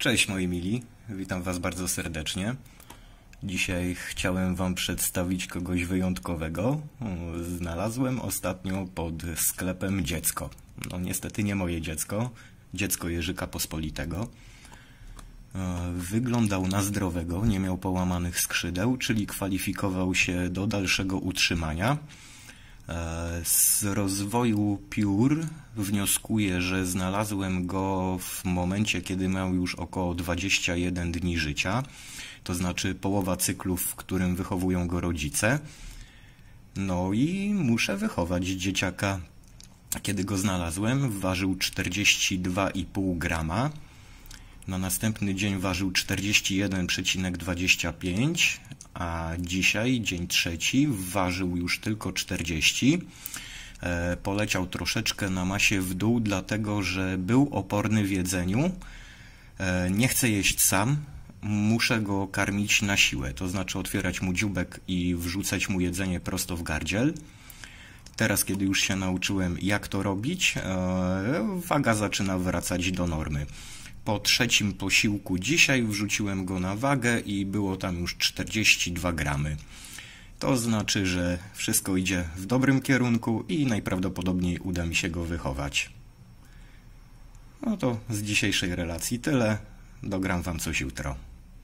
Cześć moi mili, witam was bardzo serdecznie. Dzisiaj chciałem wam przedstawić kogoś wyjątkowego. Znalazłem ostatnio pod sklepem dziecko. No niestety nie moje dziecko, dziecko Jerzyka Pospolitego. Wyglądał na zdrowego, nie miał połamanych skrzydeł, czyli kwalifikował się do dalszego utrzymania. Z rozwoju piór wnioskuję, że znalazłem go w momencie, kiedy miał już około 21 dni życia, to znaczy połowa cyklu, w którym wychowują go rodzice. No i muszę wychować dzieciaka. Kiedy go znalazłem, ważył 42,5 grama. Na następny dzień ważył 41,25, a dzisiaj, dzień trzeci, ważył już tylko 40. Poleciał troszeczkę na masie w dół, dlatego że był oporny w jedzeniu. Nie chce jeść sam, muszę go karmić na siłę, to znaczy otwierać mu dzióbek i wrzucać mu jedzenie prosto w gardziel. Teraz, kiedy już się nauczyłem, jak to robić, waga zaczyna wracać do normy. Po trzecim posiłku dzisiaj wrzuciłem go na wagę i było tam już 42 gramy. To znaczy, że wszystko idzie w dobrym kierunku i najprawdopodobniej uda mi się go wychować. No to z dzisiejszej relacji tyle. Dogram wam coś jutro.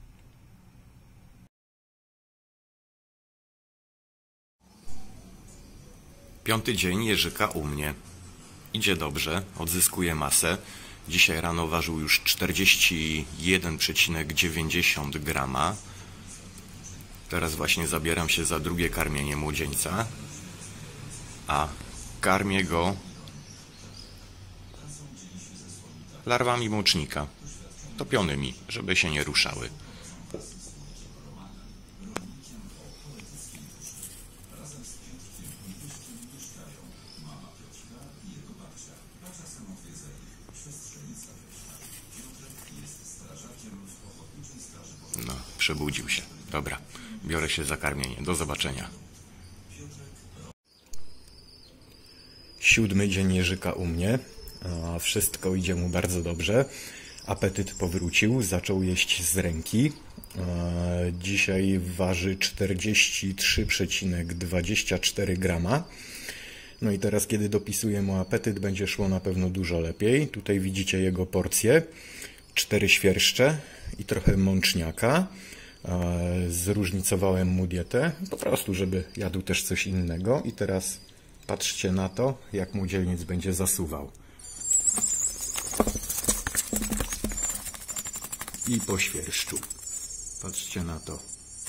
Piąty dzień Jerzyka u mnie. Idzie dobrze, odzyskuje masę. Dzisiaj rano ważył już 41,90 grama. Teraz właśnie zabieram się za drugie karmienie młodzieńca. A karmię go larwami mocznika, topionymi, żeby się nie ruszały. No, przebudził się. Dobra, biorę się za karmienie. Do zobaczenia. 7. dzień Jerzyka u mnie. Wszystko idzie mu bardzo dobrze. Apetyt powrócił, zaczął jeść z ręki. Dzisiaj waży 43,24 grama. No i teraz, kiedy dopisuję mu apetyt, będzie szło na pewno dużo lepiej. Tutaj widzicie jego porcje. 4 świerszcze i trochę mączniaka. Zróżnicowałem mu dietę, po prostu, żeby jadł też coś innego. I teraz patrzcie na to, jak młodzieniec będzie zasuwał. I po świerszczu. Patrzcie na to.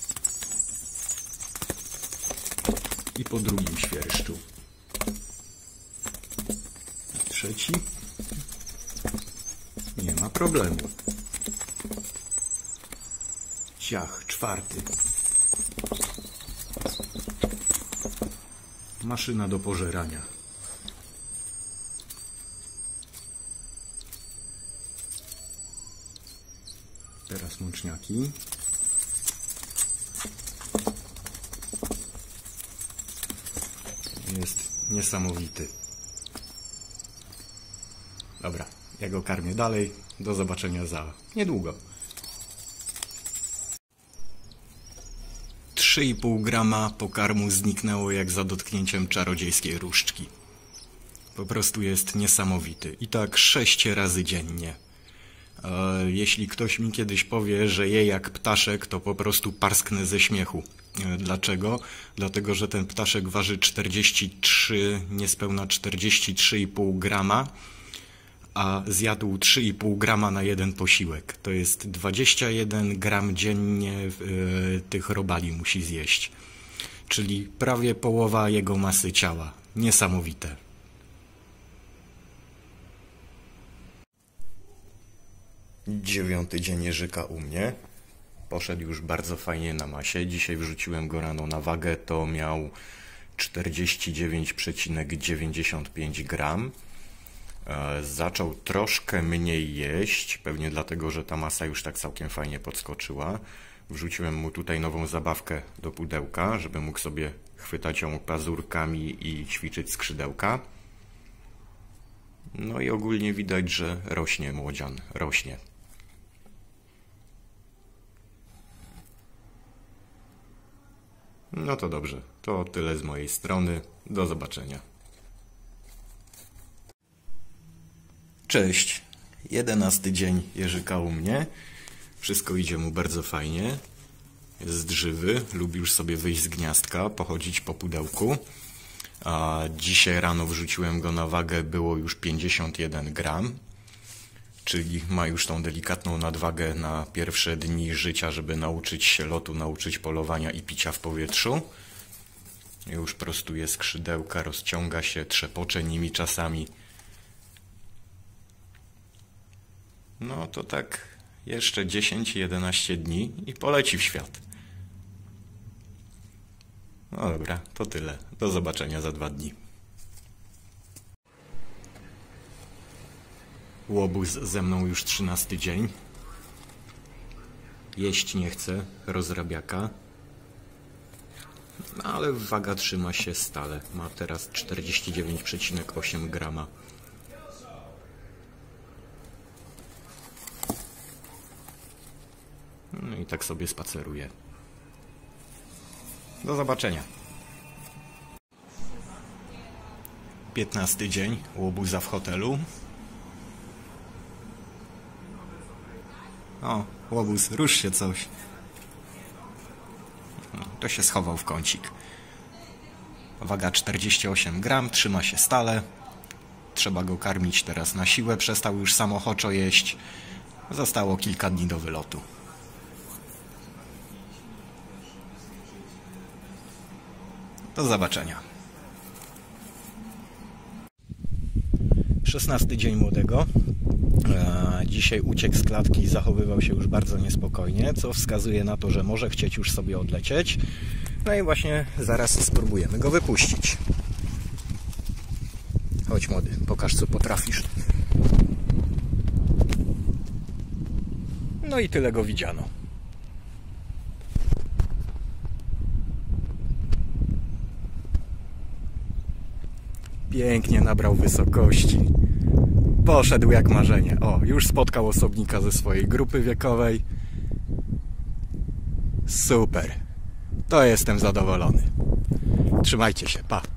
I po drugim świerszczu. Trzeci. Nie ma problemu. Ciach, 4. Maszyna do pożerania. Teraz mączniaki. Jest niesamowity. Dobra, ja go karmię dalej. Do zobaczenia za niedługo. 3,5 grama pokarmu zniknęło jak za dotknięciem czarodziejskiej różdżki. Po prostu jest niesamowity. I tak 6 razy dziennie. Jeśli ktoś mi kiedyś powie, że je jak ptaszek, to po prostu parsknę ze śmiechu. Dlaczego? Dlatego, że ten ptaszek waży 43, niespełna 43,5 grama, a zjadł 3,5 grama na jeden posiłek. To jest 21 gram dziennie tych robali musi zjeść. Czyli prawie połowa jego masy ciała. Niesamowite. 9. dzień Jerzyka u mnie. Poszedł już bardzo fajnie na masie. Dzisiaj wrzuciłem go rano na wagę, to miał 49,95 gram. Zaczął troszkę mniej jeść, pewnie dlatego, że ta masa już tak całkiem fajnie podskoczyła. Wrzuciłem mu tutaj nową zabawkę do pudełka, żeby mógł sobie chwytać ją pazurkami i ćwiczyć skrzydełka. No i ogólnie widać, że rośnie młodzian, rośnie. No to dobrze, to tyle z mojej strony. Do zobaczenia. Cześć, 11 dzień Jerzyka u mnie. Wszystko idzie mu bardzo fajnie. Jest żywy, lubi już sobie wyjść z gniazdka, pochodzić po pudełku. A dzisiaj rano wrzuciłem go na wagę, było już 51 gram. Czyli ma już tą delikatną nadwagę na pierwsze dni życia, żeby nauczyć się lotu, nauczyć polowania i picia w powietrzu. Już prostuje skrzydełka, rozciąga się, trzepocze nimi czasami. No to tak jeszcze 10-11 dni i poleci w świat. No dobra, to tyle. Do zobaczenia za 2 dni. Łobuz ze mną już 13 dzień. Jeść nie chce, rozrabiaka. No, ale waga trzyma się stale. Ma teraz 49,8 grama. No i tak sobie spaceruje. Do zobaczenia. 15 dzień łobuza w hotelu. O, łobuz, rusz się coś. To się schował w kącik. Waga 48 gram, trzyma się stale. Trzeba go karmić teraz na siłę. Przestał już samochoczo jeść. Zostało kilka dni do wylotu. Do zobaczenia. 16 dzień młodego. Dzisiaj uciekł z klatki i zachowywał się już bardzo niespokojnie, co wskazuje na to, że może chcieć już sobie odlecieć. No i właśnie zaraz spróbujemy go wypuścić. Chodź młody, pokaż co potrafisz. No i tyle go widziano. Pięknie nabrał wysokości. Poszedł jak marzenie. O, już spotkał osobnika ze swojej grupy wiekowej. Super. To jestem zadowolony. Trzymajcie się, pa.